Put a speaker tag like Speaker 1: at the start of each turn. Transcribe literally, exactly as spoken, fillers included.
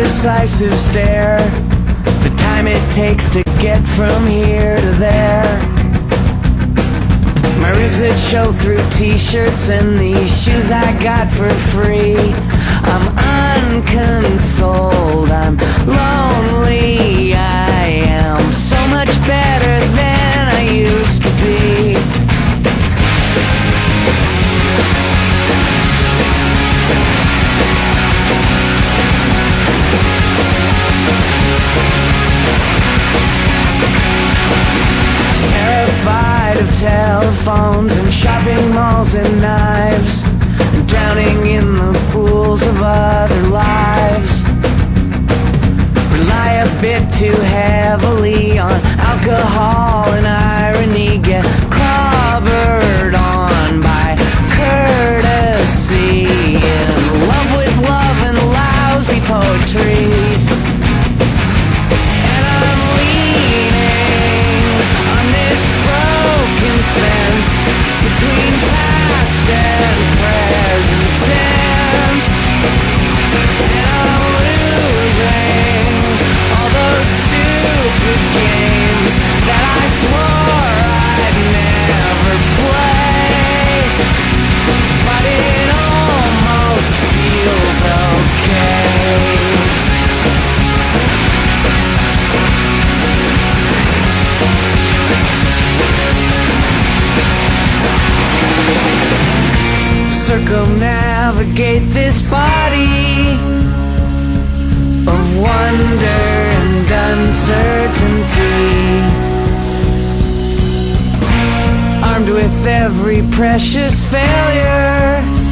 Speaker 1: indecisive stare, the time it takes to get from here to there. My ribs that show through t-shirts and these shoes I got for free. I'm unconsoled, I'm lonely, I am so much better than I used to be. Terrified of telephones and shopping malls and knives, and drowning in the pools of other lives. Rely a bit too heavily on alcohol and irony, get clobbered on by courtesy, in love with love and lousy poetry. And I'm leaning on this broken fence between past and present tense, and I'm losing all those stupid games that I swore I'd never play, but it almost feels okay. Circumnavigate this body of wonder and uncertainty, armed with every precious failure